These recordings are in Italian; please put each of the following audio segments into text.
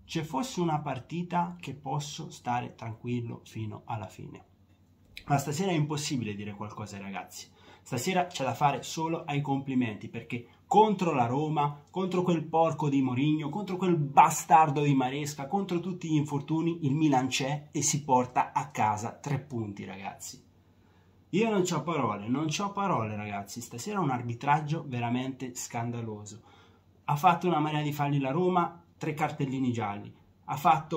c'è fosse una partita che posso stare tranquillo fino alla fine. Ma stasera è impossibile dire qualcosa ai ragazzi. Stasera c'è da fare solo ai complimenti, perché contro la Roma, contro quel porco di Mourinho, contro quel bastardo di Maresca, contro tutti gli infortuni, il Milan c'è e si porta a casa 3 punti, ragazzi. Io non c'ho parole, ragazzi. Stasera è un arbitraggio veramente scandaloso. Ha fatto una marea di falli la Roma, 3 cartellini gialli. Ha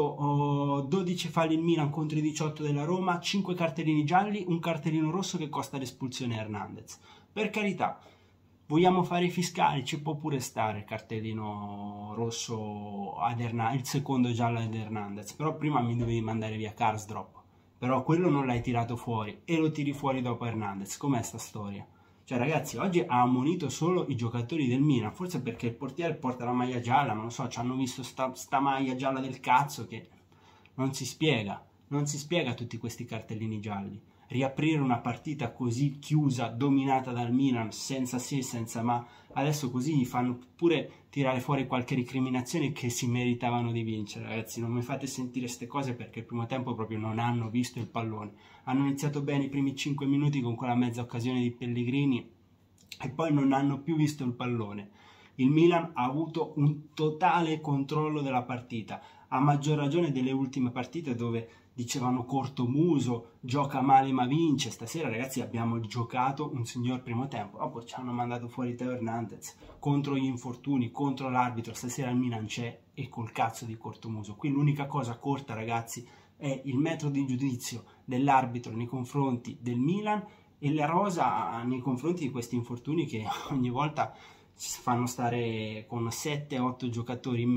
fatto 12 falli il Milan contro i 18 della Roma, 5 cartellini gialli, un cartellino rosso che costa l'espulsione a Hernandez. Per carità, vogliamo fare i fiscali, ci può pure stare il cartellino rosso ad Hernandez, il secondo giallo ad Hernandez, però prima mi dovevi mandare via Karsdorp. Però quello non l'hai tirato fuori e lo tiri fuori dopo Hernandez. Com'è sta storia? Cioè ragazzi, oggi ha ammonito solo i giocatori del Milan, forse perché il portiere porta la maglia gialla, non lo so, ci hanno visto sta maglia gialla del cazzo che non si spiega tutti questi cartellini gialli. Riaprire una partita così chiusa, dominata dal Milan, senza se, senza ma, adesso così gli fanno pure tirare fuori qualche recriminazione che si meritavano di vincere. Ragazzi, non mi fate sentire queste cose perché il primo tempo proprio non hanno visto il pallone. Hanno iniziato bene i primi 5 minuti con quella mezza occasione di Pellegrini e poi non hanno più visto il pallone. Il Milan ha avuto un totale controllo della partita, a maggior ragione delle ultime partite dove dicevano cortomuso, gioca male ma vince. Stasera ragazzi abbiamo giocato un signor primo tempo, dopo ci hanno mandato fuori Teo Hernandez contro gli infortuni, contro l'arbitro. Stasera il Milan c'è e col cazzo di cortomuso. Qui l'unica cosa corta ragazzi è il metro di giudizio dell'arbitro nei confronti del Milan e la rosa nei confronti di questi infortuni che ogni volta ci fanno stare con 7-8 giocatori in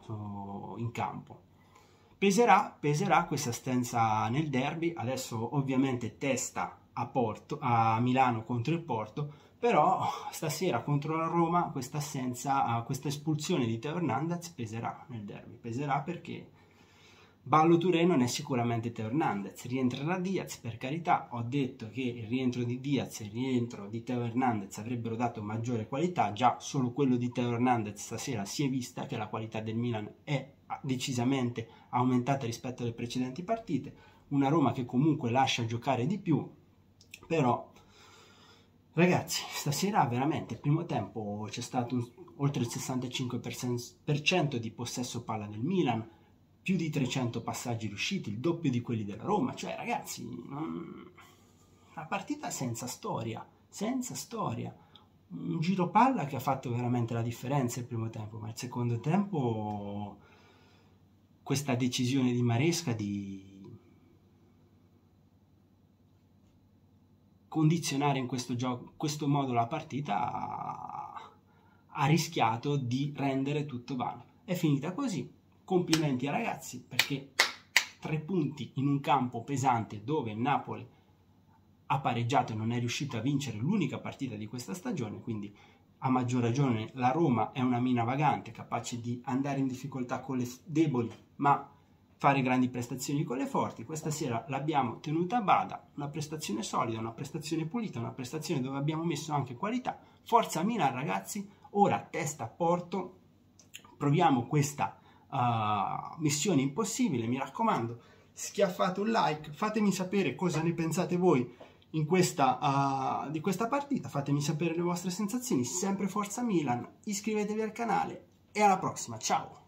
meno in campo. Peserà questa assenza nel derby. Adesso ovviamente testa a Milano contro il Porto, però stasera contro la Roma questa assenza, questa espulsione di Teo Hernandez peserà nel derby, peserà perché Ballo Touré non è sicuramente Teo Hernandez. Rientrerà Diaz, per carità. Ho detto che il rientro di Diaz e il rientro di Teo Hernandez avrebbero dato maggiore qualità. Già solo quello di Teo Hernandez stasera si è vista che la qualità del Milan è decisamente aumentata rispetto alle precedenti partite. Una Roma che comunque lascia giocare di più, però ragazzi stasera veramente il primo tempo c'è stato oltre il 65% di possesso palla del Milan, più di 300 passaggi riusciti, il doppio di quelli della Roma. Cioè ragazzi, una partita senza storia, un giro palla che ha fatto veramente la differenza il primo tempo, ma il secondo tempo questa decisione di Maresca di condizionare in questo modo la partita ha rischiato di rendere tutto vano. È finita così. Complimenti ai ragazzi perché 3 punti in un campo pesante dove il Napoli ha pareggiato e non è riuscito a vincere l'unica partita di questa stagione, quindi a maggior ragione la Roma è una mina vagante capace di andare in difficoltà con le deboli ma fare grandi prestazioni con le forti. Questa sera l'abbiamo tenuta a bada, una prestazione solida, una prestazione pulita, una prestazione dove abbiamo messo anche qualità. Forza Milan ragazzi, ora testa a Porto, proviamo questa missione impossibile. Mi raccomando, schiaffate un like, fatemi sapere cosa ne pensate voi di questa partita, fatemi sapere le vostre sensazioni. Sempre Forza Milan, iscrivetevi al canale e alla prossima, ciao!